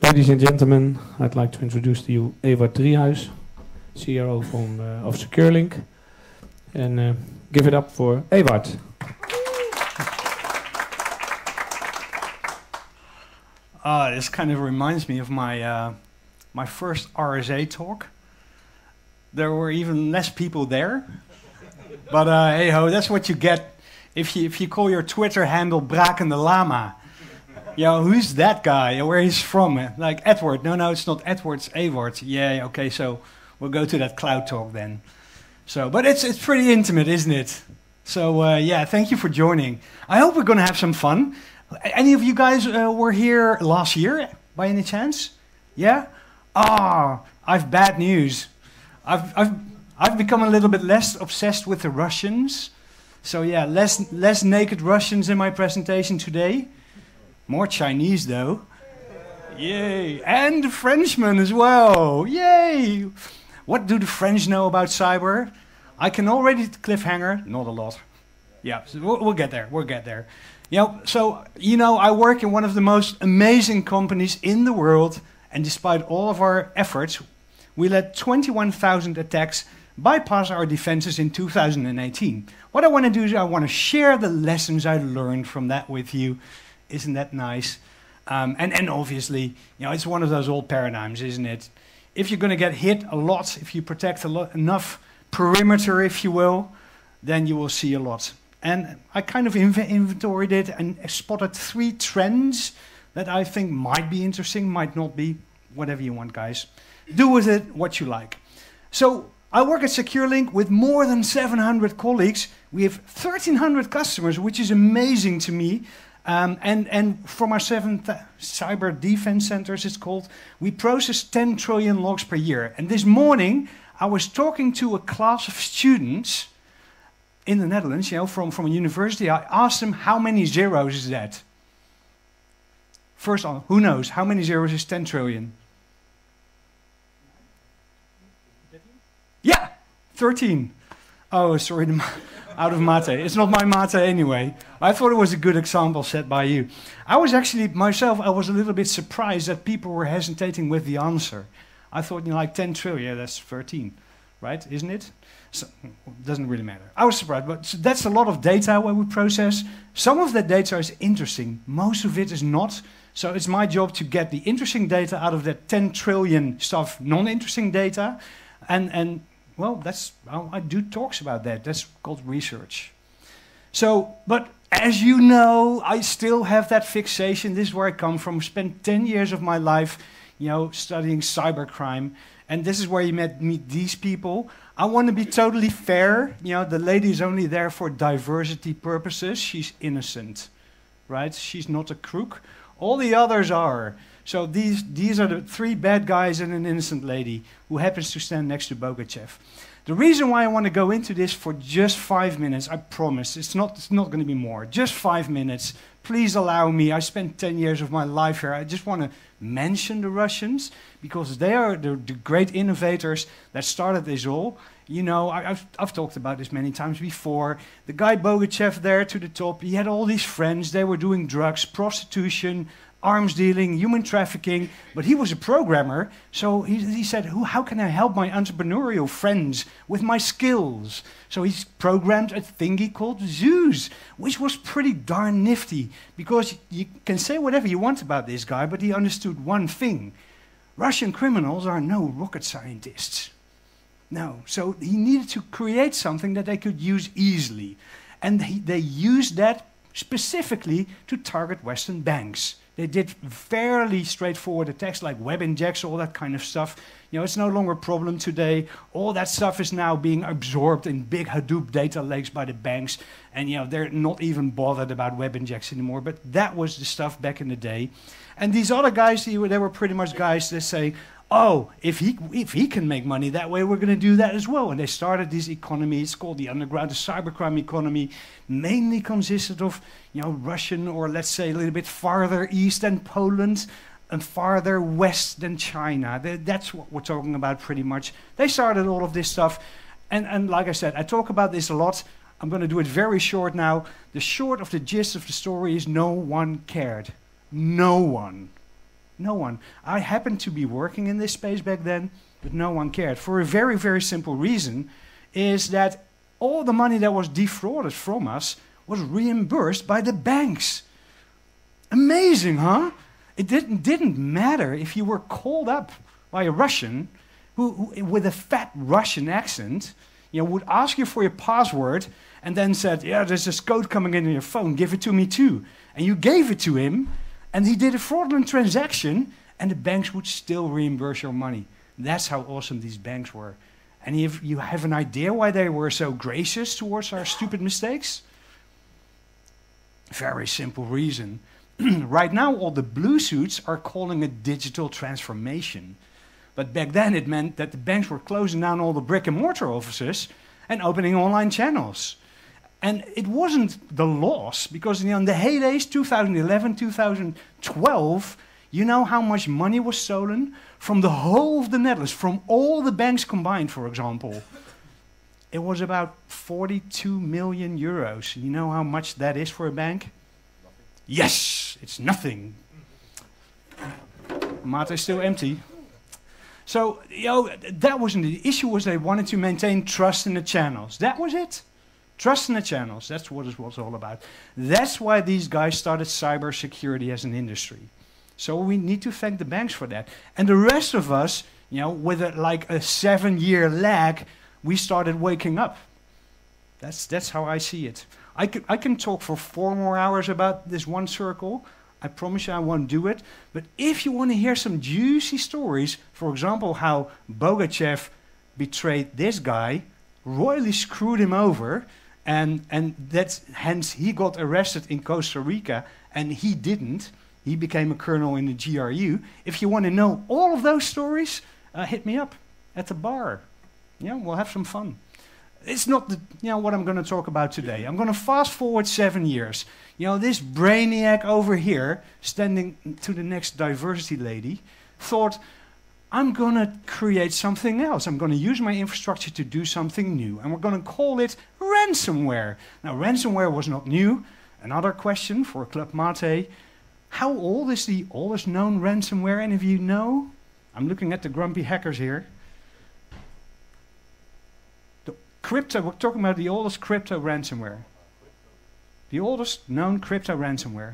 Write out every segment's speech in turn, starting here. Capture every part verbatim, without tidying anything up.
Ladies and gentlemen, I'd like to introduce to you Ewart Driehuis, C R O from, uh, of SecureLink. And uh, give it up for Ewart. Uh, this kind of reminds me of my, uh, my first R S A talk. There were even less people there. But uh, hey ho, that's what you get if you, if you call your Twitter handle Brakende Lama. You know, who's that guy? Where he's from? Like Edward. No, no, it's not Edward, it's Ewart. Yeah, okay, so we'll go to that cloud talk then. So, but it's, it's pretty intimate, isn't it? So, uh, yeah, thank you for joining. I hope we're going to have some fun. Any of you guys uh, were here last year, by any chance? Yeah? Ah, I've bad news. I've, I've, I've become a little bit less obsessed with the Russians. So, yeah, less, less naked Russians in my presentation today. More Chinese, though. Yay. And Frenchmen as well. Yay. What do the French know about cyber? I can already cliffhanger. Not a lot. Yeah, so we'll, we'll get there. We'll get there. You know, so, you know, I work in one of the most amazing companies in the world. And despite all of our efforts, we let twenty-one thousand attacks bypass our defenses in two thousand eighteen. What I want to do is I want to share the lessons I learned from that with you. Isn't that nice? Um, and, and obviously, you know, it's one of those old paradigms, isn't it? If you're going to get hit a lot, if you protect a lot, enough perimeter, if you will, then you will see a lot. And I kind of inv inventoried it and spotted three trends that I think might be interesting, might not be, whatever you want, guys. Do with it what you like. So I work at SecureLink with more than seven hundred colleagues. We have thirteen hundred customers, which is amazing to me. Um, and, and from our seven cyber defense centers, it's called, we process ten trillion logs per year. And this morning, I was talking to a class of students in the Netherlands, you know, from, from a university. I asked them, how many zeros is that? First on, who knows? How many zeros is ten trillion? Yeah, thirteen. Oh, sorry. Out of mate. It's not my mate anyway. I thought it was a good example set by you. I was actually, myself, I was a little bit surprised that people were hesitating with the answer. I thought, you know, like ten trillion, that's thirteen, right? Isn't it? So, it doesn't really matter. I was surprised, but that's a lot of data where we process. Some of that data is interesting. Most of it is not. So it's my job to get the interesting data out of that ten trillion stuff, non-interesting data. And, and well, that's, I do talks about that. That's called research. So, but as you know, I still have that fixation. This is where I come from. Spent ten years of my life, you know, studying cybercrime. And this is where you met, meet these people. I want to be totally fair. You know, the lady is only there for diversity purposes. She's innocent, right? She's not a crook. All the others are. So these, these are the three bad guys and an innocent lady who happens to stand next to Bogachev. The reason why I want to go into this for just five minutes, I promise, it's not, it's not going to be more, just five minutes. Please allow me, I spent ten years of my life here. I just want to mention the Russians because they are the, the great innovators that started this all. You know, I, I've, I've talked about this many times before. The guy Bogachev there to the top, he had all these friends. They were doing drugs, prostitution, arms dealing, human trafficking, but he was a programmer, so he, he said, Who, how can I help my entrepreneurial friends with my skills? So he programmed a thingy called Zeus, which was pretty darn nifty, because you can say whatever you want about this guy, but he understood one thing. Russian criminals are no rocket scientists. No, so he needed to create something that they could use easily. And he, they used that specifically to target Western banks. They did fairly straightforward attacks like web injects, all that kind of stuff. You know, it's no longer a problem today. All that stuff is now being absorbed in big Hadoop data lakes by the banks. And, you know, they're not even bothered about web injects anymore. But that was the stuff back in the day. And these other guys, they were, they were pretty much guys that say, oh, if he, if he can make money that way, we're going to do that as well. And they started this economy. It's called the underground, the cybercrime economy. Mainly consisted of, you know, Russian or let's say a little bit farther east than Poland and farther west than China. They, that's what we're talking about pretty much. They started all of this stuff. And, and like I said, I talk about this a lot. I'm going to do it very short now. The short of the gist of the story is no one cared. No one. No one. I happened to be working in this space back then, but no one cared. For a very, very simple reason, is that all the money that was defrauded from us was reimbursed by the banks. Amazing, huh? It didn't, didn't matter if you were called up by a Russian who, who, with a fat Russian accent, you know, would ask you for your password and then said, yeah, there's this code coming in on your phone, give it to me too. And you gave it to him, and he did a fraudulent transaction, and the banks would still reimburse your money. That's how awesome these banks were. And if you have an idea why they were so gracious towards our stupid mistakes? Very simple reason. Right now, all the blue suits are calling it digital transformation. But back then, it meant that the banks were closing down all the brick and mortar offices and opening online channels. And it wasn't the loss, because you know, in the heydays, two thousand eleven, two thousand twelve, you know how much money was stolen from the whole of the Netherlands, from all the banks combined, for example. It was about forty-two million euros. You know how much that is for a bank? Yes, it's nothing. Mate is still empty. So, you know, that wasn't the issue. Was they wanted to maintain trust in the channels. That was it. Trust in the channels. That's what it was all about. That's why these guys started cybersecurity as an industry. So we need to thank the banks for that. And the rest of us, you know, with a, like a seven-year lag, we started waking up. That's that's how I see it. I can, I can talk for four more hours about this one circle. I promise you I won't do it. But if you want to hear some juicy stories, for example, how Bogachev betrayed this guy, royally screwed him over, and, and that's, hence he got arrested in Costa Rica, and he didn't. He became a colonel in the G R U. If you want to know all of those stories, uh, hit me up at the bar. Yeah, we'll have some fun. It's not the, you know, what I'm going to talk about today. I'm going to fast forward seven years. You know, this brainiac over here, standing to the next diversity lady, thought, I'm going to create something else. I'm going to use my infrastructure to do something new. And we're going to call it ransomware. Now, ransomware was not new. Another question for Club Mate. How old is the oldest known ransomware? Any of you know? I'm looking at the grumpy hackers here. The crypto, we're talking about the oldest crypto ransomware. The oldest known crypto ransomware.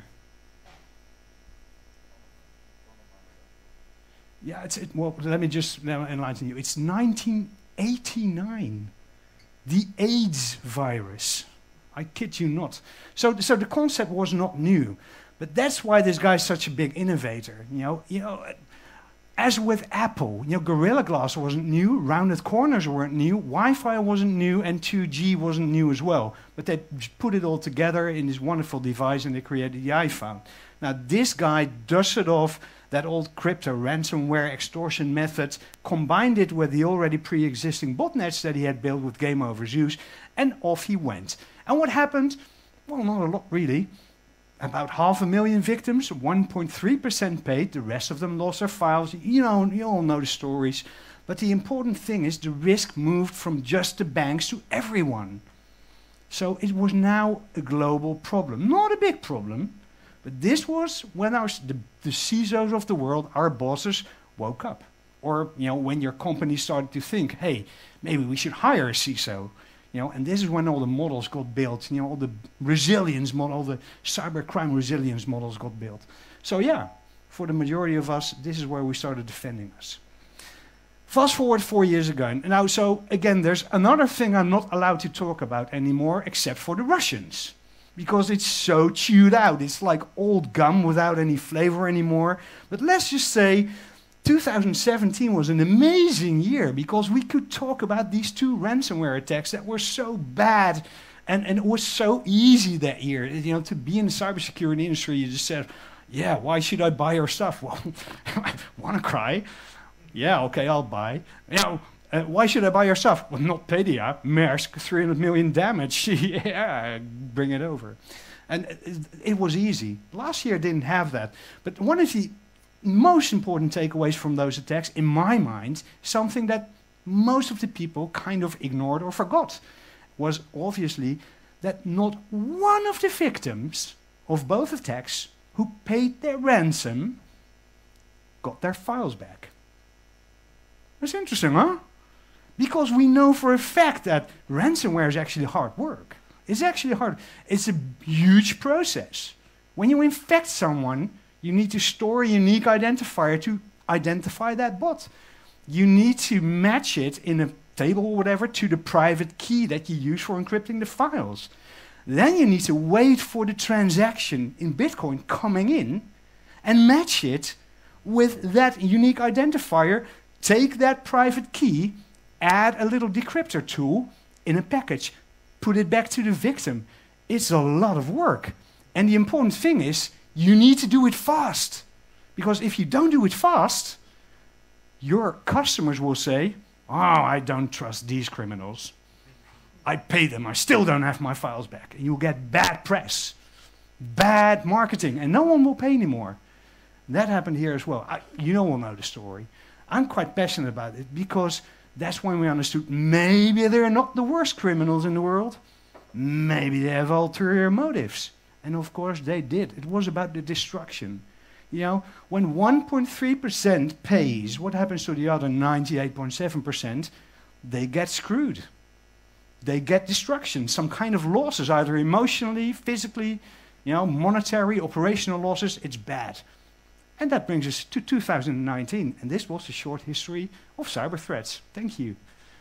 Yeah, it's, it, well, let me just now enlighten you. It's nineteen eighty-nine. The AIDS virus. I kid you not. So, so the concept was not new. But that's why this guy's such a big innovator. You know, you know, as with Apple, you know, Gorilla Glass wasn't new, rounded corners weren't new, Wi-Fi wasn't new, and two G wasn't new as well. But they put it all together in this wonderful device, and they created the iPhone. Now, this guy dusted off that old crypto ransomware extortion method, combined it with the already pre-existing botnets that he had built with Game Over Zeus, and off he went. And what happened? Well, not a lot really. About half a million victims, one point three percent paid, the rest of them lost their files. You know, you all know the stories. But the important thing is the risk moved from just the banks to everyone. So it was now a global problem. Not a big problem, but this was when our, the, the C I S Os of the world, our bosses, woke up. Or, you know, when your company started to think, hey, maybe we should hire a C I S O. You know, and this is when all the models got built, you know, all the resilience model, all the cybercrime resilience models got built. So yeah, for the majority of us, this is where we started defending us. Fast forward four years ago. And now, so again, there's another thing I'm not allowed to talk about anymore, except for the Russians. Because it's so chewed out. It's like old gum without any flavor anymore. But let's just say two thousand seventeen was an amazing year because we could talk about these two ransomware attacks that were so bad, and, and it was so easy that year. You know, to be in the cybersecurity industry, you just said, yeah, why should I buy your stuff? Well, I want to cry. Yeah, okay, I'll buy. You know, uh, why should I buy your stuff? Well, NotPetya, Maersk, three hundred million damage. Yeah, bring it over. And it, it was easy. Last year didn't have that. But one of the most important takeaways from those attacks, in my mind, something that most of the people kind of ignored or forgot, was obviously that not one of the victims of both attacks who paid their ransom got their files back. That's interesting, huh? Because we know for a fact that ransomware is actually hard work. It's actually hard. It's a huge process. When you infect someone, you need to store a unique identifier to identify that bot. You need to match it in a table or whatever to the private key that you use for encrypting the files. Then you need to wait for the transaction in Bitcoin coming in and match it with that unique identifier, take that private key, add a little decryptor tool in a package, put it back to the victim. It's a lot of work. And the important thing is, you need to do it fast. Because if you don't do it fast, your customers will say, oh, I don't trust these criminals. I pay them, I still don't have my files back. And you'll get bad press, bad marketing, and no one will pay anymore. That happened here as well. I, you all know the story. I'm quite passionate about it because that's when we understood maybe they're not the worst criminals in the world. Maybe they have ulterior motives. And of course they did. It was about the destruction. You know, when one point three percent pays, what happens to the other ninety-eight point seven percent? They get screwed. They get destruction, some kind of losses, either emotionally, physically, you know, monetary, operational losses. It's bad. And that brings us to two thousand nineteen. And this was a short history of cyber threats. Thank you.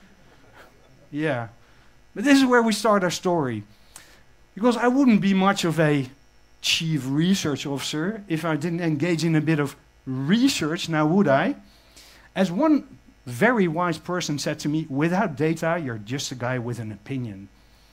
Yeah. But this is where we start our story. Because I wouldn't be much of a chief research officer if I didn't engage in a bit of research, now would I? As one very wise person said to me, without data, you're just a guy with an opinion.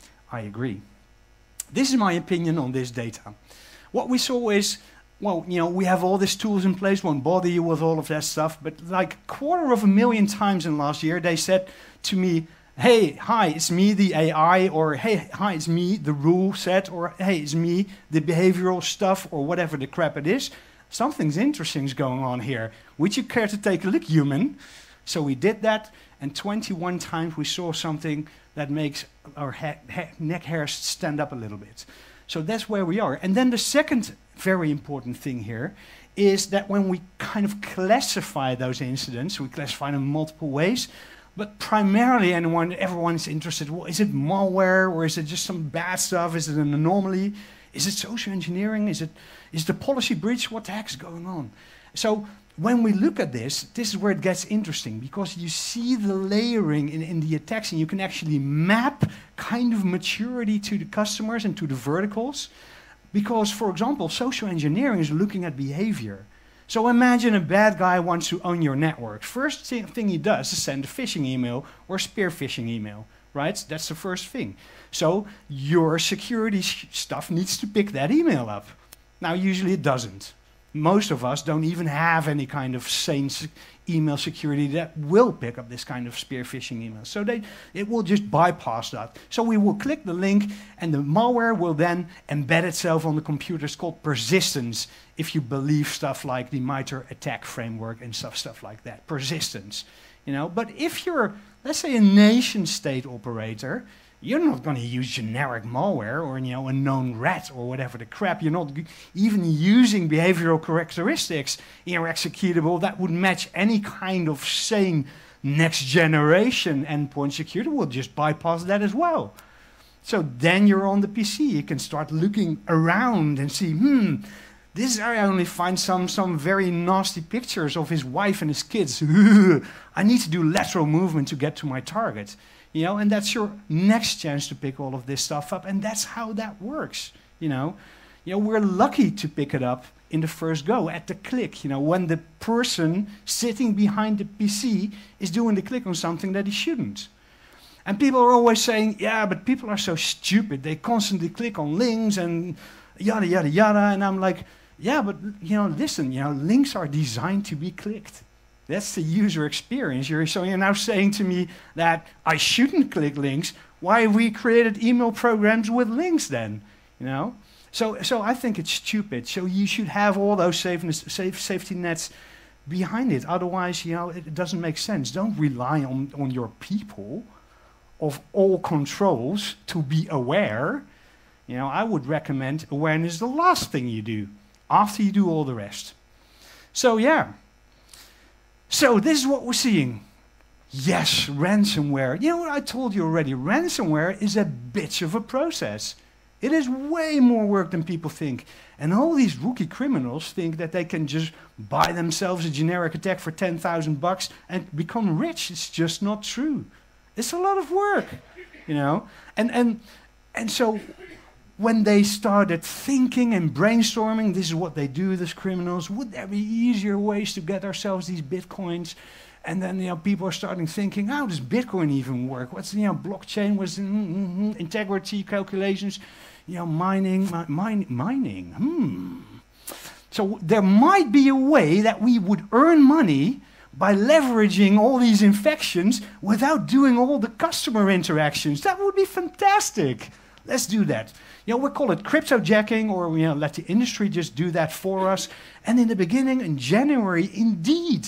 I agree. This is my opinion on this data. What we saw is, well, you know, we have all these tools in place, won't bother you with all of that stuff, but like a quarter of a million times in last year, they said to me, hey, hi, it's me, the A I, or hey, hi, it's me, the rule set, or hey, it's me, the behavioral stuff, or whatever the crap it is. Something's interesting is going on here. Would you care to take a look, human? So we did that, and twenty-one times we saw something that makes our neck hairs stand up a little bit. So that's where we are. And then the second very important thing here is that when we kind of classify those incidents, we classify them in multiple ways, but primarily anyone, everyone is interested, well, is it malware, or is it just some bad stuff? Is it an anomaly? Is it social engineering? Is it is the policy breach? What the heck is going on? So when we look at this, this is where it gets interesting, because you see the layering in, in the attacks, and you can actually map kind of maturity to the customers and to the verticals. Because, for example, social engineering is looking at behavior. So imagine a bad guy wants to own your network. First thing, thing he does is send a phishing email or spear phishing email, right? That's the first thing. So your security stuff needs to pick that email up. Now, usually it doesn't. Most of us don't even have any kind of sane email security that will pick up this kind of spear phishing email. So they, it will just bypass that. So we will click the link, and the malware will then embed itself on the computer. It's called persistence, if you believe stuff like the MITRE ATT&CK framework and stuff, stuff like that. Persistence, you know. But if you're, let's say, a nation-state operator, you're not going to use generic malware or, you know, a known rat or whatever the crap. You're not even using behavioral characteristics in your executable that would match any kind of sane next generation endpoint security. We'll just bypass that as well. So then you're on the P C. You can start looking around and see, hmm, this I only find some, some very nasty pictures of his wife and his kids. I need to do lateral movement to get to my target. You know, and that's your next chance to pick all of this stuff up, and that's how that works. You know, you know, we're lucky to pick it up in the first go at the click. You know, when the person sitting behind the P C is doing the click on something that he shouldn't. And people are always saying, yeah, but people are so stupid. They constantly click on links and yada yada yada. And I'm like, yeah, but you know, listen, you know, links are designed to be clicked. That's the user experience. You're, so you're now saying to me that I shouldn't click links. Why have we created email programs with links then? You know? So, so I think it's stupid. So you should have all those safeness, safe, safety nets behind it. Otherwise, you know, it, it doesn't make sense. Don't rely on, on your people of all controls to be aware. You know, I would recommend awareness the last thing you do, after you do all the rest. So yeah. So this is what we're seeing. Yes, ransomware. You know what I told you already? Ransomware is a bitch of a process. It is way more work than people think. And all these rookie criminals think that they can just buy themselves a generic attack for ten thousand bucks and become rich. It's just not true. It's a lot of work, you know. And and and so when they started thinking and brainstorming, this is what they do, these criminals. Would there be easier ways to get ourselves these bitcoins? And then, you know, people are starting thinking, how does Bitcoin even work? What's, you know, blockchain was mm, mm, integrity calculations, you know, mining, mi mine, mining. Hmm. So there might be a way that we would earn money by leveraging all these infections without doing all the customer interactions. That would be fantastic. Let's do that. You know, we call it cryptojacking, or, you know, let the industry just do that for us. And in the beginning, in January, indeed,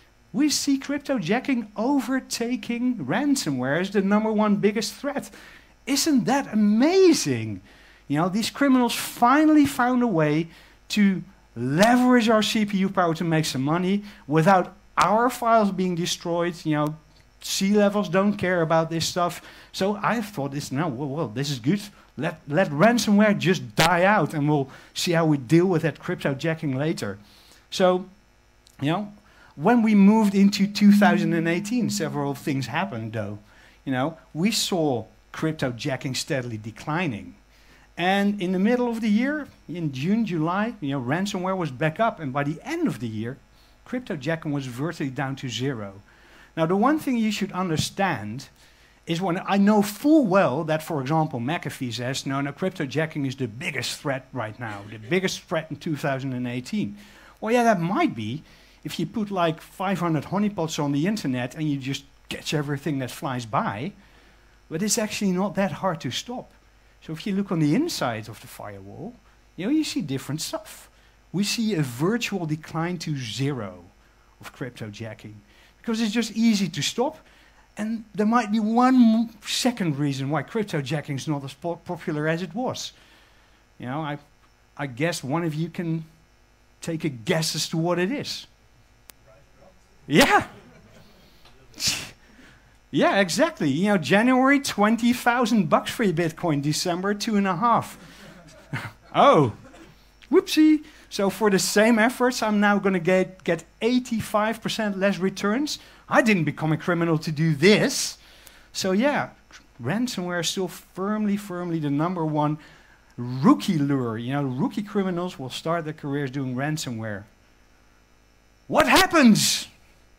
we see cryptojacking overtaking ransomware as the number one biggest threat. Isn't that amazing? You know, these criminals finally found a way to leverage our C P U power to make some money without our files being destroyed. You know, C-levels don't care about this stuff. So I thought, this, no, well, well, this is good. Let, let ransomware just die out, and we'll see how we deal with that cryptojacking later. So, you know, when we moved into two thousand eighteen, several things happened, though. You know, we saw cryptojacking steadily declining. And in the middle of the year, in June, July, you know, ransomware was back up. And by the end of the year, cryptojacking was virtually down to zero. Now, the one thing you should understand is when I know full well that, for example, McAfee says, no, no, cryptojacking is the biggest threat right now, the biggest threat in two thousand eighteen. Well, yeah, that might be. If you put like five hundred honeypots on the internet and you just catch everything that flies by, but it's actually not that hard to stop. So if you look on the inside of the firewall, you know, you see different stuff. We see a virtual decline to zero of cryptojacking because it's just easy to stop. And there might be one second reason why cryptojacking is not as po popular as it was. You know, I, I guess one of you can take a guess as to what it is. Yeah. Yeah, exactly. You know, January, twenty thousand bucks for your Bitcoin. December, two and a half. Oh, whoopsie. So for the same efforts, I'm now going to get get eighty-five percent less returns. I didn't become a criminal to do this. So yeah, ransomware is still firmly, firmly the number one rookie lure. You know, rookie criminals will start their careers doing ransomware. What happens?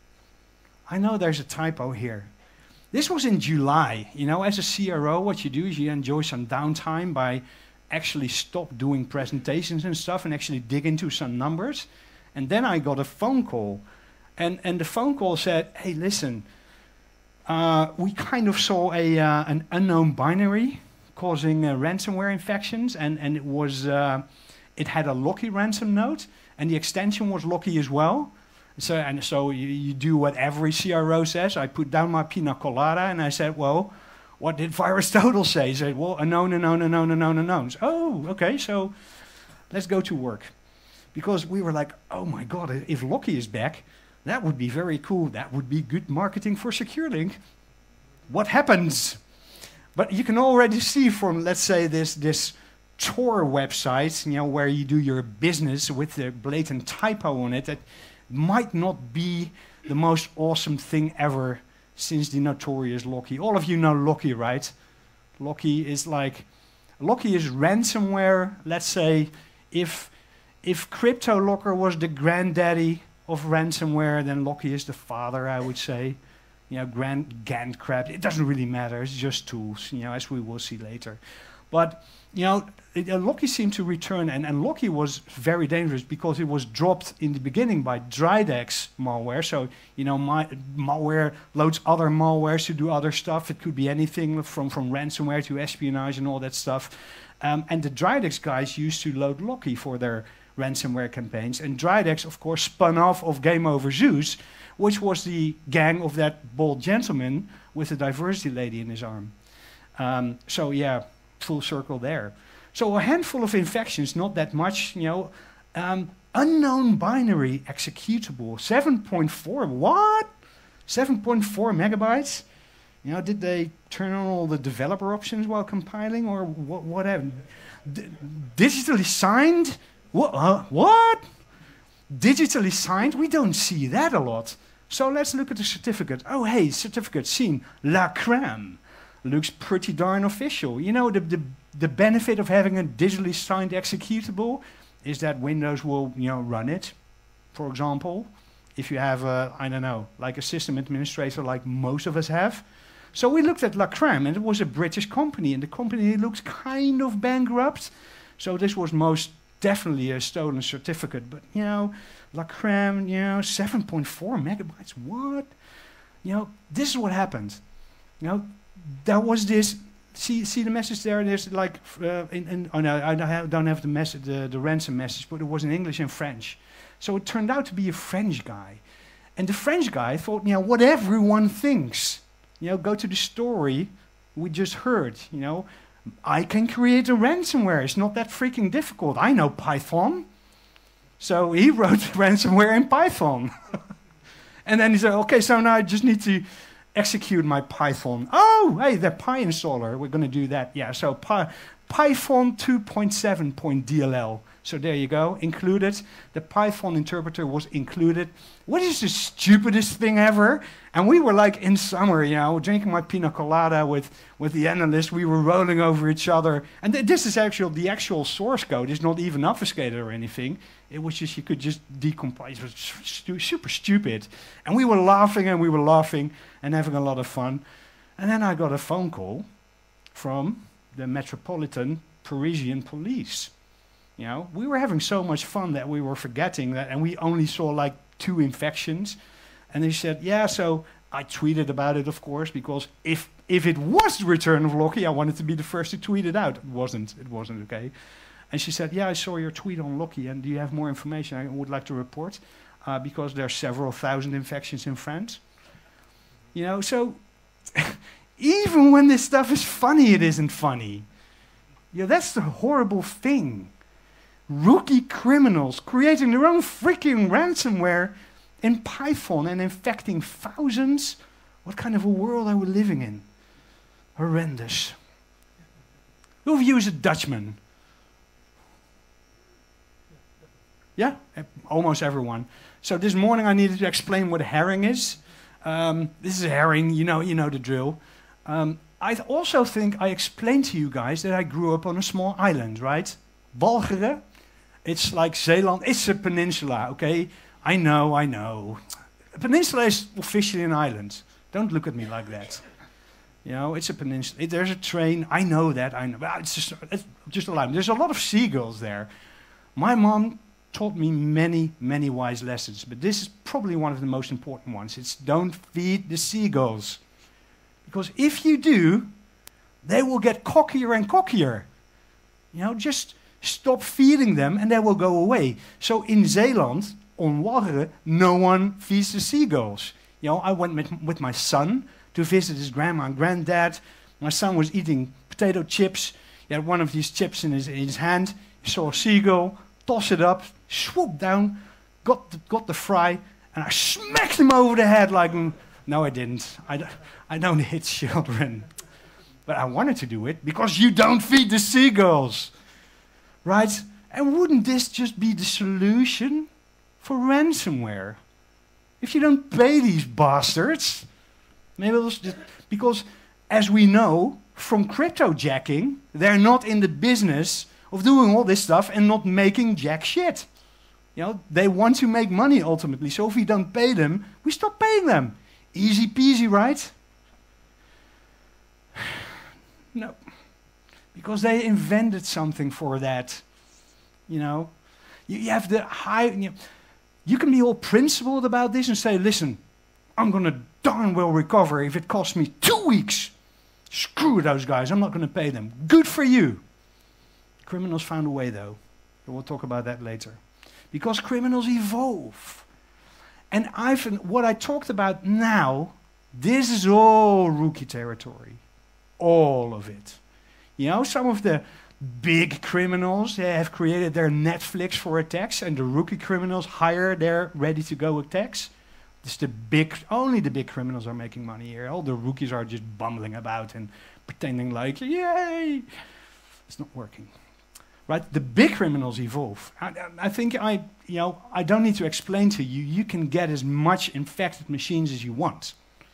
I know there's a typo here. This was in July. You know, as a C R O, what you do is you enjoy some downtime by actually stop doing presentations and stuff and actually dig into some numbers. And then I got a phone call. And, and the phone call said, hey, listen, uh, we kind of saw a, uh, an unknown binary causing uh, ransomware infections. And, and it, was, uh, it had a Locky ransom node. And the extension was Locky as well. So, and so you, you do what every C R O says. I put down my pina colada and I said, well, what did VirusTotal say? He said, well, unknown, unknown, unknown, unknown, unknowns. Oh, okay, so let's go to work. Because we were like, oh my God, if Locky is back, that would be very cool. That would be good marketing for SecureLink. What happens? But you can already see from, let's say, this, this Tor website, you know, where you do your business with the blatant typo on it, that might not be the most awesome thing ever since the notorious Locky. All of you know Locky, right? Locky is like, Locky is ransomware. Let's say if, if CryptoLocker was the granddaddy of ransomware, then Locky is the father, I would say. You know, grand Gantt crap. It doesn't really matter. It's just tools, you know, as we will see later. But, you know, it, uh, Locky seemed to return, and, and Locky was very dangerous because it was dropped in the beginning by Dridex malware. So, you know, my, malware loads other malwares to do other stuff. It could be anything from, from ransomware to espionage and all that stuff. Um, and the Dridex guys used to load Locky for their ransomware campaigns. And Dridex, of course, spun off of Game Over Zeus, which was the gang of that bald gentleman with the diversity lady in his arm. Um, so, yeah. Full circle there. So a handful of infections, not that much, you know. Um, Unknown binary executable, seven point four, what? seven point four megabytes? You know, did they turn on all the developer options while compiling or wh whatever? D digitally signed? What? Uh, what? Digitally signed? We don't see that a lot. So let's look at the certificate. Oh, hey, certificate seen. La crème. Looks pretty darn official. You know, the, the, the benefit of having a digitally signed executable is that Windows will, you know, run it, for example. If you have, a, I don't know, like a system administrator like most of us have. So we looked at La Crème, and it was a British company, and the company looks kind of bankrupt. So this was most definitely a stolen certificate. But, you know, La Crème, you know, seven point four megabytes, what? You know, this is what happened. You know, there was this, see see the message there? There's like, uh, in, in, oh no, I don't have, don't have the, message, the, the ransom message, but it was in English and French. So it turned out to be a French guy. And the French guy thought, you know, what everyone thinks. You know, go to the story we just heard, you know. I can create a ransomware. It's not that freaking difficult. I know Python. So he wrote ransomware in Python. And then he said, okay, so now I just need to execute my Python. Oh, hey, the Py installer. We're going to do that. Yeah, so Py Python two point seven point D L L. So there you go, included. The Python interpreter was included. What is the stupidest thing ever? And we were like in summer, you know, drinking my pina colada with, with the analyst. We were rolling over each other. And th this is actual, the actual source code is not even obfuscated or anything. It was just, you could just decompile. It was stu super stupid. And we were laughing and we were laughing and having a lot of fun. And then I got a phone call from the Metropolitan Parisian Police. You know, we were having so much fun that we were forgetting that, and we only saw like two infections. And they said, yeah, so I tweeted about it, of course, because if if it was the return of Locky, I wanted to be the first to tweet it out. It wasn't, it wasn't, okay. And she said, yeah, I saw your tweet on Locky, and do you have more information I would like to report? Uh, because there are several thousand infections in France. You know, so even when this stuff is funny, it isn't funny. Yeah, that's the horrible thing. Rookie criminals creating their own freaking ransomware in Python and infecting thousands. What kind of a world are we living in? Horrendous. Who of you is a Dutchman? Yeah, almost everyone. So this morning I needed to explain what a herring is. Um, this is a herring, you know, you know the drill. Um, I also think I explained to you guys that I grew up on a small island, right? Walcheren. It's like Zeeland. It's a peninsula, okay? I know, I know. A peninsula is officially an island. Don't look at me like that. You know, it's a peninsula. It, there's a train. I know that. I know. But it's just, it's just a line. There's a lot of seagulls there. My mom taught me many, many wise lessons, but this is probably one of the most important ones. It's don't feed the seagulls. Because if you do, they will get cockier and cockier. You know, just stop feeding them and they will go away. So in Zeeland, on Walcheren, no one feeds the seagulls. You know, I went with, with my son to visit his grandma and granddad. My son was eating potato chips. He had one of these chips in his, in his hand. He saw a seagull, toss it up, swoop down, got the, got the fry, and I smacked him over the head like, mm, no, I didn't. I, I don't hit children. But I wanted to do it because you don't feed the seagulls. Right? And wouldn't this just be the solution for ransomware? If you don't pay these bastards, maybe it'll just, because as we know from cryptojacking, they're not in the business of doing all this stuff and not making jack shit. You know, they want to make money ultimately. So if we don't pay them, we stop paying them. Easy peasy, right? No. Because they invented something for that. You know, you, you have the high, you, know, you can be all principled about this and say, listen, I'm going to darn well recover if it costs me two weeks. Screw those guys, I'm not going to pay them. Good for you. Criminals found a way though. We'll talk about that later. Because criminals evolve. And I've, what I talked about now, this is all rookie territory. All of it. You know, some of the, big criminals, they have created their Netflix for attacks, and the rookie criminals hire their ready-to-go attacks. It's the big, only the big criminals are making money here. All the rookies are just bumbling about and pretending like, yay! It's not working. Right? The big criminals evolve. I, I think I, you know, I don't need to explain to you, you can get as much infected machines as you want.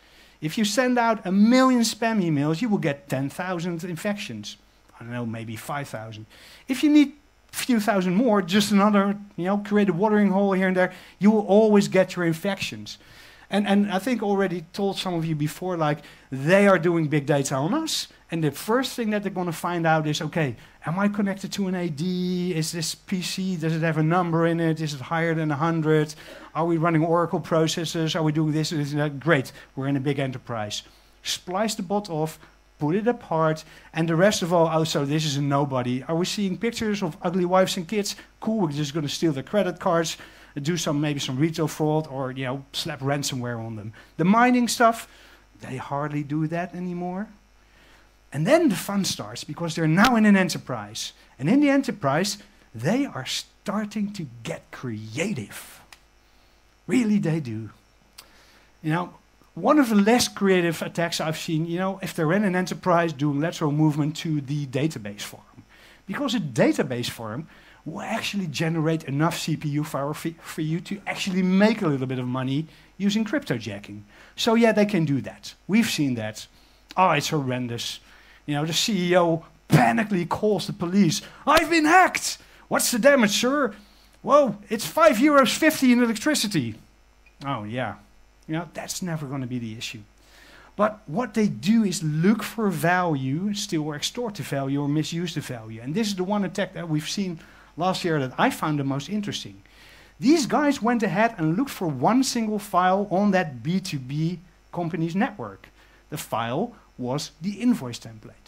If you send out a million spam emails, you will get ten thousand infections. I don't know, maybe five thousand. If you need a few thousand more, just another, you know, create a watering hole here and there, you will always get your infections. And, and I think already told some of you before, like, they are doing big data on us, and the first thing that they're going to find out is, okay, am I connected to an A D? Is this P C, does it have a number in it? Is it higher than one hundred? Are we running Oracle processors? Are we doing this, this and that? Great, we're in a big enterprise. Splice the bot off, put it apart, and the rest of all, oh, so this is a nobody. Are we seeing pictures of ugly wives and kids? Cool, we're just going to steal their credit cards, do some maybe some retail fraud, or, you know, slap ransomware on them. The mining stuff, they hardly do that anymore. And then the fun starts, because they're now in an enterprise. And in the enterprise, they are starting to get creative. Really, they do. You know, one of the less creative attacks I've seen, you know, if they're in an enterprise doing lateral movement to the database farm. Because a database farm will actually generate enough C P U power for you to actually make a little bit of money using cryptojacking. So yeah, they can do that. We've seen that. Oh, it's horrendous. You know, the C E O panically calls the police. I've been hacked! What's the damage, sir? Whoa, it's five euros fifty in electricity. Oh yeah, you know, that's never going to be the issue. But what they do is look for value, steal or extort the value or misuse the value. And this is the one attack that we've seen last year that I found the most interesting. These guys went ahead and looked for one single file on that B two B company's network. The file was the invoice template.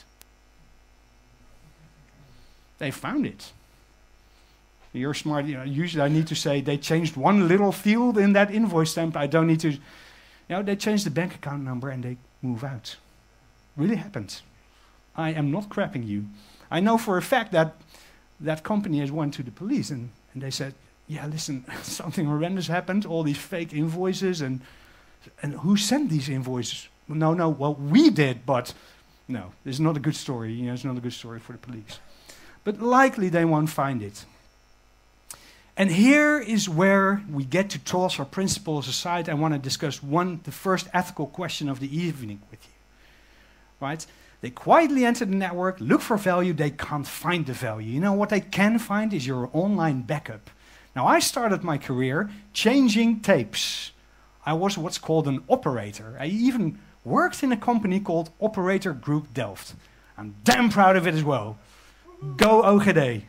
They found it. You're smart. You know, usually I need to say they changed one little field in that invoice template. I don't need to. You know, they changed the bank account number and they move out. Really happened. I am not crapping you. I know for a fact that that company has went to the police and, and they said, yeah, listen, something horrendous happened, all these fake invoices, and and who sent these invoices? Well, no, no, well, we did, but no, it's not a good story. You know, it's not a good story for the police. But likely they won't find it. And here is where we get to toss our principles aside. I want to discuss one, the first ethical question of the evening with you. Right? They quietly enter the network, look for value, they can't find the value. You know what they can find is your online backup. Now, I started my career changing tapes. I was what's called an operator. I even worked in a company called Operator Group Delft. I'm damn proud of it as well. Go O G D.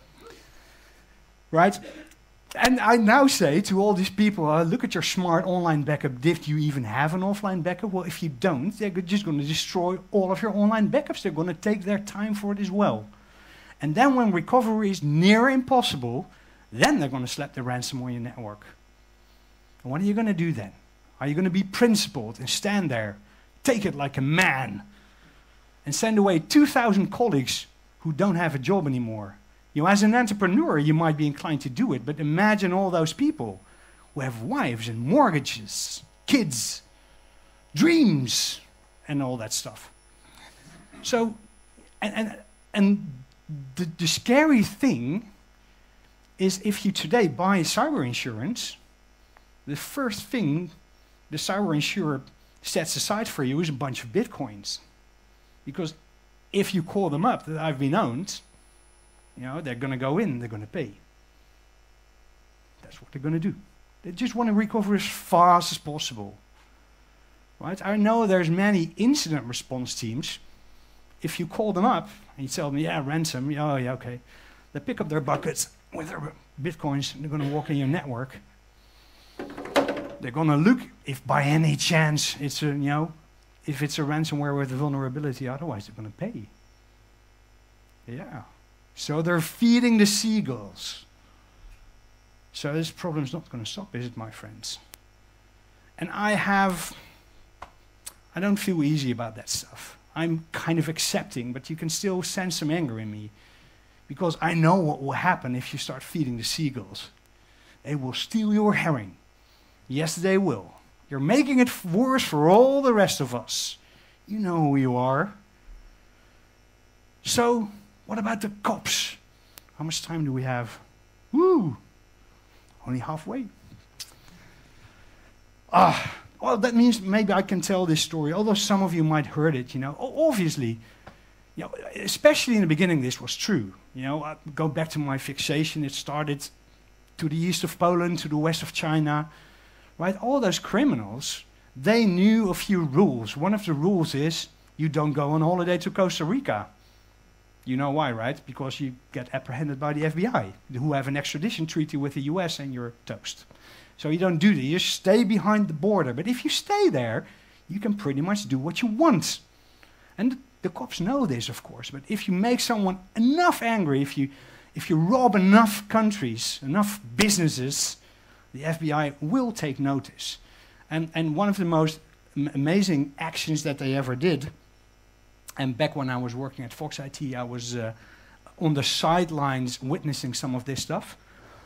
Right? And I now say to all these people, uh, look at your smart online backup. Did you even have an offline backup? Well, if you don't, they're just going to destroy all of your online backups. They're going to take their time for it as well. And then when recovery is near impossible, then they're going to slap the ransom on your network. And what are you going to do then? Are you going to be principled and stand there, take it like a man, and send away two thousand colleagues who don't have a job anymore? You know, as an entrepreneur, you might be inclined to do it, but imagine all those people who have wives and mortgages, kids, dreams, and all that stuff. So, and, and, and the, the scary thing is if you today buy cyber insurance, the first thing the cyber insurer sets aside for you is a bunch of bitcoins. Because if you call them up that I've been owned, you know, they're going to go in, they're going to pay. That's what they're going to do. They just want to recover as fast as possible. Right? I know there's many incident response teams. If you call them up and you tell them, yeah, ransom, yeah, oh, yeah, okay. They pick up their buckets with their bitcoins and they're going to walk in your network. They're going to look if by any chance it's a, you know, if it's a ransomware with a vulnerability, otherwise they're going to pay. Yeah. So they're feeding the seagulls. So this problem's not going to stop, is it, my friends? And I have, I don't feel easy about that stuff. I'm kind of accepting, but you can still sense some anger in me. because I know what will happen if you start feeding the seagulls. They will steal your herring. Yes, they will. You're making it worse for all the rest of us. You know who you are. So, what about the cops? How much time do we have? Woo! Only halfway. Ah, well, that means maybe I can tell this story, although some of you might heard it, you know. O- obviously, you know, especially in the beginning, this was true. You know, I go back to my fixation. It started to the east of Poland, to the west of China, right? All those criminals, they knew a few rules. One of the rules is you don't go on holiday to Costa Rica. You know why, right? Because you get apprehended by the F B I, who have an extradition treaty with the U S, and you're toast. So you don't do that. You stay behind the border. But if you stay there, you can pretty much do what you want. And the, the cops know this, of course. But if you make someone enough angry, if you, if you rob enough countries, enough businesses, the F B I will take notice. And, and one of the most m- amazing actions that they ever did, and back when I was working at Fox I T, I was uh, on the sidelines witnessing some of this stuff,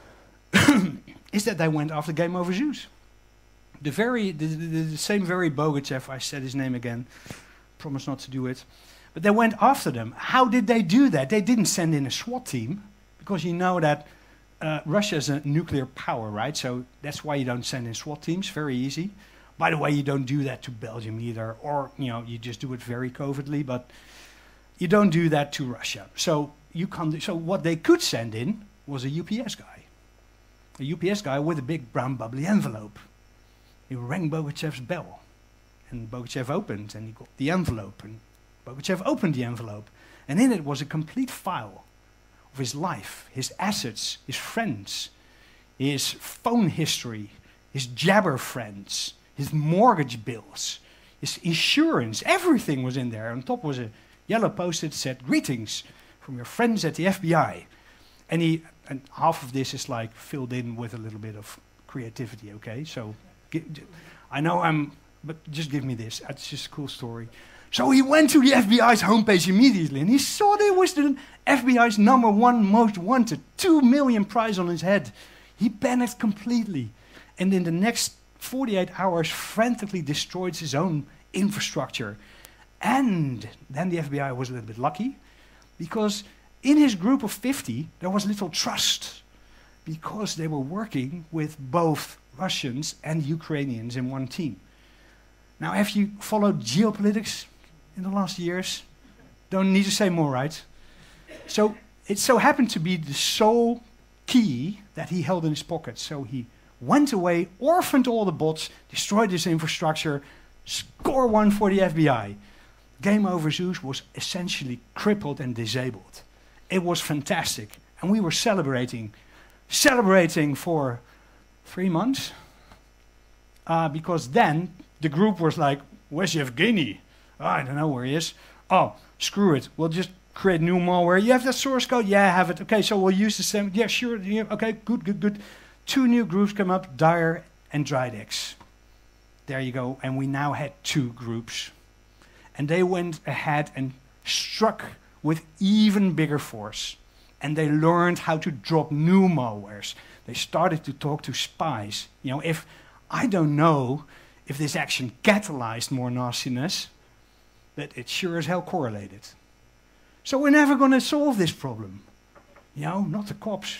is that they went after Game Over Zeus. The very, the, the, the same very Bogachev, I said his name again, promise not to do it, but they went after them. How did they do that? They didn't send in a SWAT team, because you know that uh, Russia is a nuclear power, right? So that's why you don't send in SWAT teams, very easy. By the way, you don't do that to Belgium either, or you know, you just do it very covertly, but you don't do that to Russia. So you can't do, so what they could send in was a U P S guy. A U P S guy with a big brown bubbly envelope. He rang Bogachev's bell, and Bogachev opened, and he got the envelope, and Bogachev opened the envelope, and in it was a complete file of his life, his assets, his friends, his phone history, his jabber friends, his mortgage bills, his insurance, everything was in there. On top was a yellow post-it that said, "Greetings from your friends at the F B I." And he, and half of this is like filled in with a little bit of creativity, okay? So, gi- I know I'm, but just give me this. It's just a cool story. So he went to the F B I's homepage immediately, and he saw there was the F B I's number one most wanted, two million prize on his head. He panicked completely, and in the next forty-eight hours frantically destroyed his own infrastructure. And then the F B I was a little bit lucky, because in his group of fifty there was little trust, because they were working with both Russians and Ukrainians in one team. Now, have you followed geopolitics in the last years? Don't need to say more, right? So it so happened to be the sole key that he held in his pocket. So he went away, orphaned all the bots, destroyed his infrastructure, score one for the F B I. Game Over Zeus was essentially crippled and disabled. It was fantastic. And we were celebrating, celebrating for three months. Uh, because then the group was like, "Where's Yevgeny? Oh, I don't know where he is. Oh, screw it. We'll just create new malware. You have that source code? Yeah, I have it. Okay, so we'll use the same. Yeah, sure. Yeah, okay, good, good, good." Two new groups come up, Dire and Drydex. There you go. And we now had two groups. And they went ahead and struck with even bigger force. And they learned how to drop new malwares. They started to talk to spies. You know, if I don't know if this action catalyzed more nastiness, but it sure as hell correlated. So we're never going to solve this problem. You know, not the cops.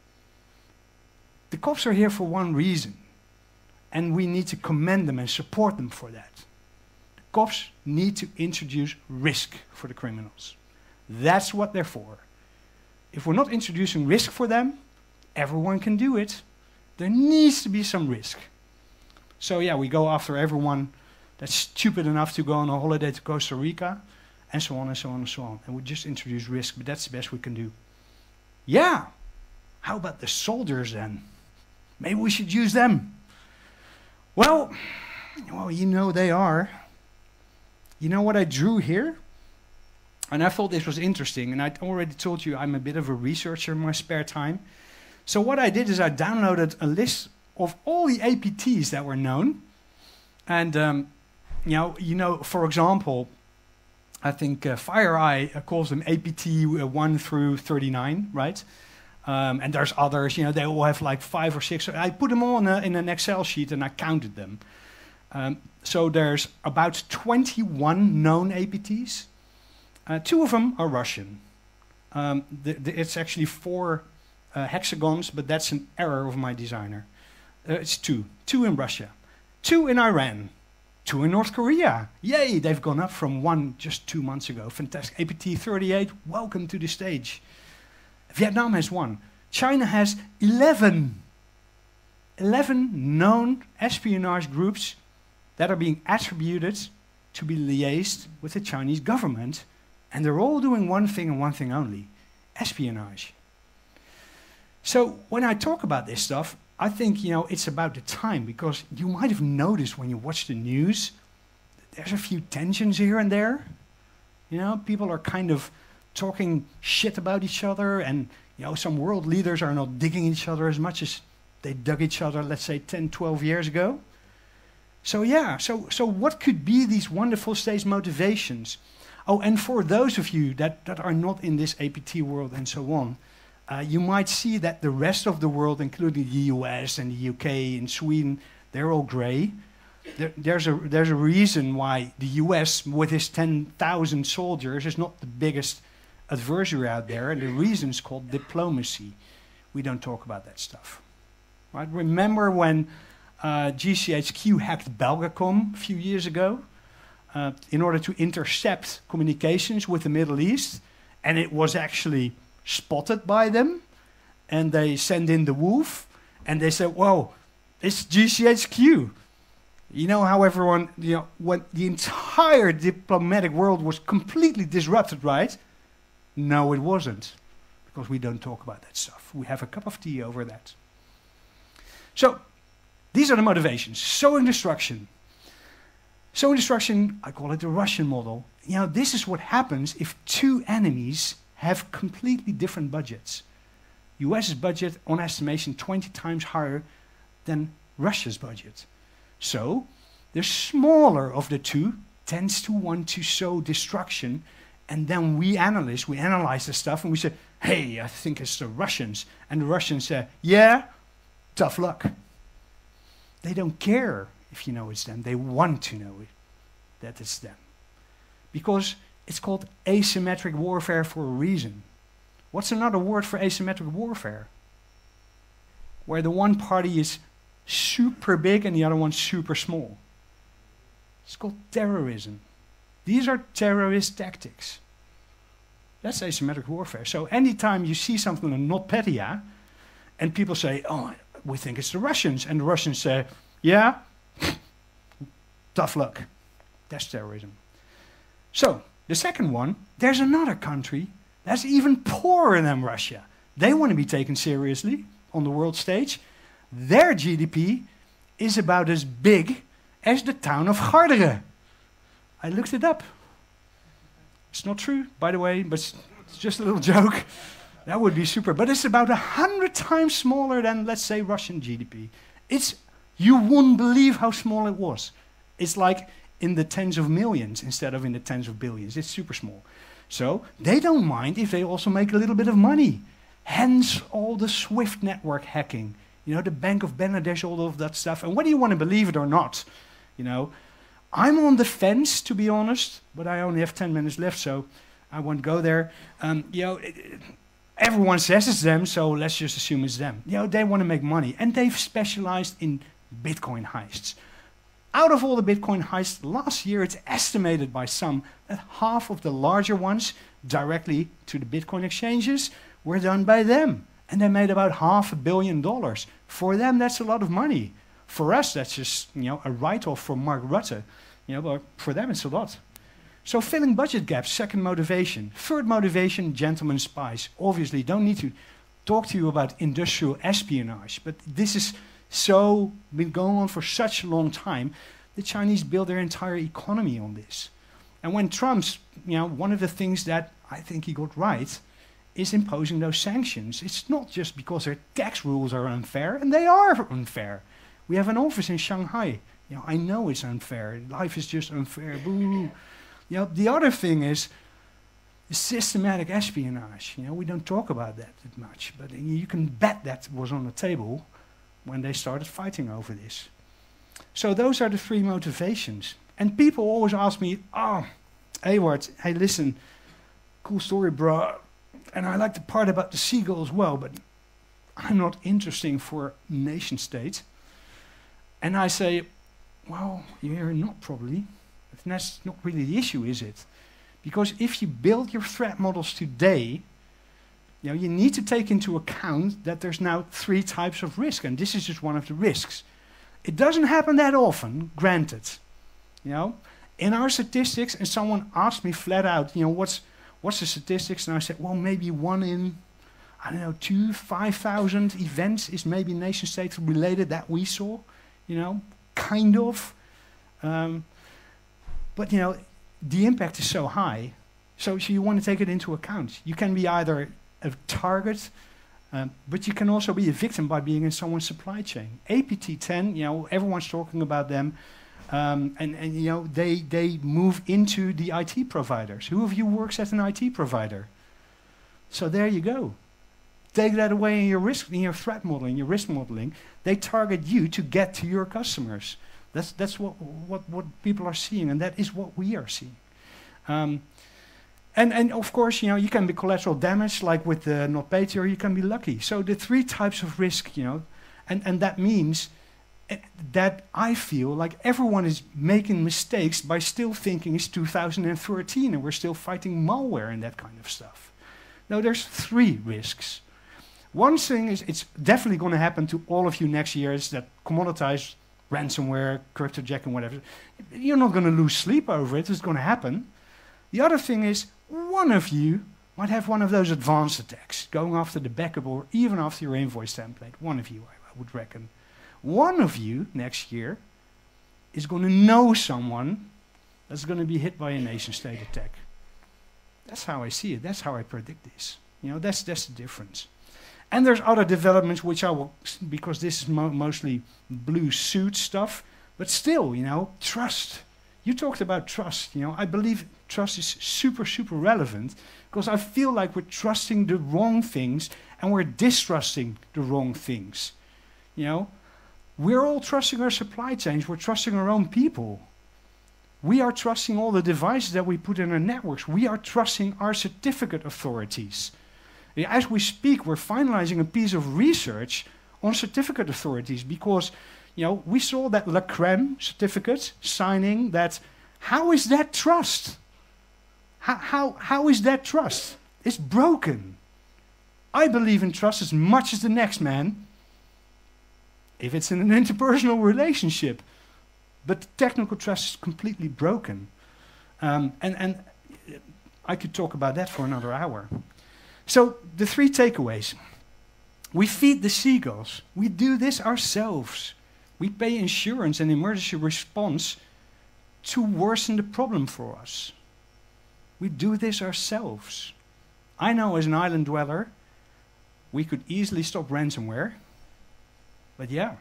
The cops are here for one reason, and we need to commend them and support them for that. The cops need to introduce risk for the criminals. That's what they're for. If we're not introducing risk for them, everyone can do it. There needs to be some risk. So yeah, we go after everyone that's stupid enough to go on a holiday to Costa Rica, and so on and so on and so on. And we just introduce risk, but that's the best we can do. Yeah, how about the soldiers then? Maybe we should use them. Well, well, you know they are. You know what I drew here? And I thought this was interesting, and I already told you I'm a bit of a researcher in my spare time. So what I did is I downloaded a list of all the A P Ts that were known. And, um, you know, you know, for example, I think uh, FireEye uh, calls them A P T one through thirty-nine, right? Um, and there's others, you know, they all have like five or six. I put them all in, a, in an Excel sheet and I counted them. Um, so there's about twenty-one known A P Ts. Uh, two of them are Russian. Um, the, the, it's actually four uh, hexagons, but that's an error of my designer. Uh, it's two. Two in Russia. Two in Iran. Two in North Korea. Yay, they've gone up from one just two months ago. Fantastic. A P T thirty-eight, welcome to the stage. Vietnam has one. China has eleven. eleven known espionage groups that are being attributed to be liaised with the Chinese government. And they're all doing one thing and one thing only, espionage. So when I talk about this stuff, I think, you know, it's about the time, because you might have noticed when you watch the news, there's a few tensions here and there. You know, people are kind of talking shit about each other, and, you know, some world leaders are not digging each other as much as they dug each other, let's say, ten, twelve years ago. So yeah, so, so what could be these wonderful stage motivations? Oh, and for those of you that, that are not in this A P T world and so on, uh, you might see that the rest of the world, including the U S and the U K and Sweden, they're all grey. There, there's, a, there's a reason why the U S, with his ten thousand soldiers, is not the biggest adversary out there, and the reason is called diplomacy. We don't talk about that stuff. Right? Remember when uh, G C H Q hacked Belgacom a few years ago? Uh, in order to intercept communications with the Middle East, and it was actually spotted by them, and they send in the wolf, and they say, whoa, it's G C H Q. You know how everyone, you know, when the entire diplomatic world was completely disrupted, right? No, it wasn't, because we don't talk about that stuff. We have a cup of tea over that. So, these are the motivations. Sowing destruction. Sowing destruction, I call it the Russian model. You know, this is what happens if two enemies have completely different budgets. U S's budget, on estimation, twenty times higher than Russia's budget. So, the smaller of the two tends to want to sow destruction, and then we analysts, we analyze the stuff, and we say, hey, I think it's the Russians. And the Russians say, yeah, tough luck. They don't care if you know it's them. They want to know it, that it's them. Because it's called asymmetric warfare for a reason. What's another word for asymmetric warfare? Where the one party is super big and the other one's super small. It's called terrorism. These are terrorist tactics. That's asymmetric warfare. So anytime you see something in NotPetya, and people say, oh, we think it's the Russians, and the Russians say, yeah, tough luck. That's terrorism. So, the second one, there's another country that's even poorer than Russia. They want to be taken seriously on the world stage. Their G D P is about as big as the town of Garderen. I looked it up. It's not true, by the way, but it's just a little joke. That would be super. But it's about a hundred times smaller than, let's say, Russian G D P. It's, you wouldn't believe how small it was. It's like in the tens of millions instead of in the tens of billions. It's super small. So they don't mind if they also make a little bit of money. Hence all the SWIFT network hacking. You know, the Bank of Bangladesh, all of that stuff. And whether you want to believe it or not, you know, I'm on the fence, to be honest, but I only have ten minutes left, so I won't go there. Um, you know, it, it, everyone says it's them, so let's just assume it's them. You know, they want to make money, and they've specialized in Bitcoin heists. Out of all the Bitcoin heists last year, it's estimated by some that half of the larger ones directly to the Bitcoin exchanges were done by them. And they made about half a billion dollars. For them, that's a lot of money. For us, that's just, you know, a write-off for Mark Rutte. You know, but for them, it's a lot. So filling budget gaps, second motivation. Third motivation, gentlemen spies. Obviously, don't need to talk to you about industrial espionage, but this is so been going on for such a long time. The Chinese built their entire economy on this. And when Trump's, you know, one of the things that I think he got right is imposing those sanctions. It's not just because their tax rules are unfair, and they are unfair. We have an office in Shanghai. You know, I know it's unfair. Life is just unfair. Boo. You know, the other thing is systematic espionage. You know, we don't talk about that that much, but you can bet that was on the table when they started fighting over this. So those are the three motivations. And people always ask me, oh, Ewart, hey, listen, cool story, bro. And I like the part about the seagull as well, but I'm not interested for nation state. And I say, well, you're not probably. And that's not really the issue, is it? Because if you build your threat models today, you know, you need to take into account that there's now three types of risk, and this is just one of the risks. It doesn't happen that often, granted. You know, in our statistics, and someone asked me flat out, you know, what's what's the statistics? And I said, well, maybe one in, I don't know, two, five thousand events is maybe nation state related that we saw. You know, kind of. Um, but you know, the impact is so high, so, so you want to take it into account. You can be either a target, um, but you can also be a victim by being in someone's supply chain. A P T ten, you know, everyone's talking about them, um, and, and you know, they, they move into the I T providers. Who of you works at an I T provider? So there you go. Take that away in your risk, in your threat modeling, your risk modeling. They target you to get to your customers. That's that's what what what people are seeing, and that is what we are seeing. Um, and and of course, you know, you can be collateral damage, like with the NotPetya, or you can be lucky. So the three types of risk, you know, and and that means uh, that I feel like everyone is making mistakes by still thinking it's two thousand thirteen and we're still fighting malware and that kind of stuff. No, there's three risks. One thing is, it's definitely going to happen to all of you next year, is that commoditized ransomware, cryptojacking, whatever. You're not going to lose sleep over it. It's going to happen. The other thing is, one of you might have one of those advanced attacks, going after the backup or even after your invoice template. One of you, I, I would reckon. One of you next year is going to know someone that's going to be hit by a nation-state attack. That's how I see it. That's how I predict this. You know, that's that's the difference. And there's other developments which I will, because this is mo mostly blue suit stuff, but still, you know, trust. You talked about trust, you know, I believe trust is super, super relevant, because I feel like we're trusting the wrong things and we're distrusting the wrong things. You know, we're all trusting our supply chains, we're trusting our own people. We are trusting all the devices that we put in our networks. We are trusting our certificate authorities. As we speak, we're finalizing a piece of research on certificate authorities because, you know, we saw that La Creme certificate signing that. How is that trust? How, how, how is that trust? It's broken. I believe in trust as much as the next man, if it's in an interpersonal relationship. But the technical trust is completely broken. Um, and, and I could talk about that for another hour. So the three takeaways. We feed the seagulls. We do this ourselves. We pay insurance and emergency response to worsen the problem for us. We do this ourselves. I know as an island dweller, we could easily stop ransomware. But yeah.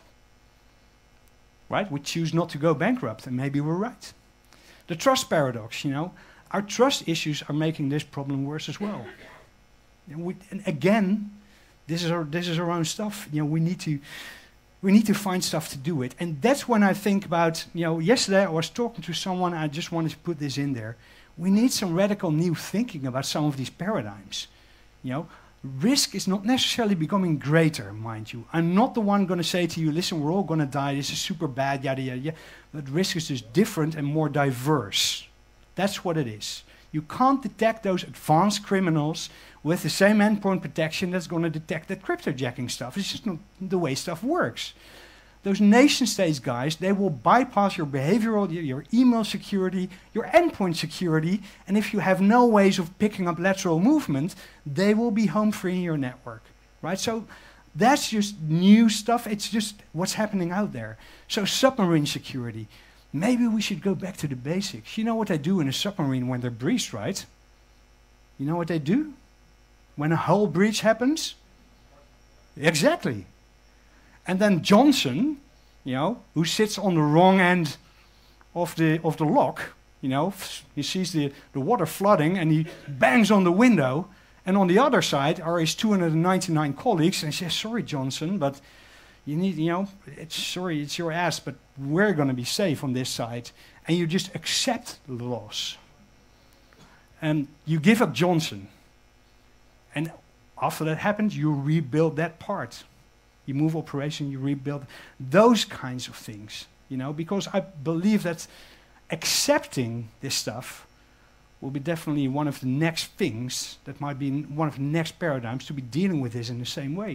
Right? We choose not to go bankrupt, and maybe we're right. The trust paradox, you know. Our trust issues are making this problem worse as well. And, we, and again, this is our this is our own stuff. You know, we need to we need to find stuff to do it. And that's when I think about, you know, yesterday I was talking to someone, I just wanted to put this in there. We need some radical new thinking about some of these paradigms. You know, risk is not necessarily becoming greater, mind you. I'm not the one going to say to you, listen, we're all going to die, this is super bad, yada, yada, yada. But risk is just different and more diverse. That's what it is. You can't detect those advanced criminals with the same endpoint protection that's going to detect that cryptojacking stuff. It's just not the way stuff works. Those nation states guys, they will bypass your behavioral, your, your email security, your endpoint security, and if you have no ways of picking up lateral movement, they will be home free in your network, right? So that's just new stuff. It's just what's happening out there. So submarine security. Maybe we should go back to the basics. You know what they do in a submarine when they're breached, right? You know what they do? When a hull breach happens? Exactly. And then Johnson, you know, who sits on the wrong end of the of the lock, You know, he sees the, the water flooding and he bangs on the window. And on the other side are his two hundred ninety-nine colleagues, and he says, sorry, Johnson, but you need, you know, it's sorry, it's your ass, but we're going to be safe on this side. And you just accept the loss. And you give up Johnson. And after that happens, you rebuild that part. You move operation, you rebuild those kinds of things, you know, because I believe that accepting this stuff will be definitely one of the next things that might be one of the next paradigms to be dealing with this in the same way.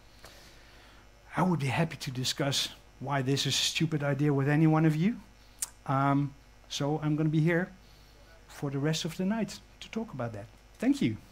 I would be happy to discuss why this is a stupid idea with any one of you. Um, so I'm going to be here for the rest of the night to talk about that. Thank you.